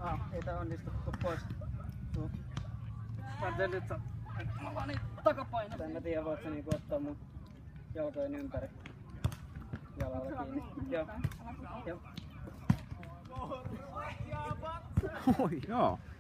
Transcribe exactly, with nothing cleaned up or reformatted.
Ah, ei tää onnistu, tuu pois. Tuu. Mä teen nyt sä... Mä vaan niin takapaino. En mä tiedä, voit sä niinku ottaa mun jalkojen ympäri. Jalalla kiinni. Joo. Joo. Oi, joo.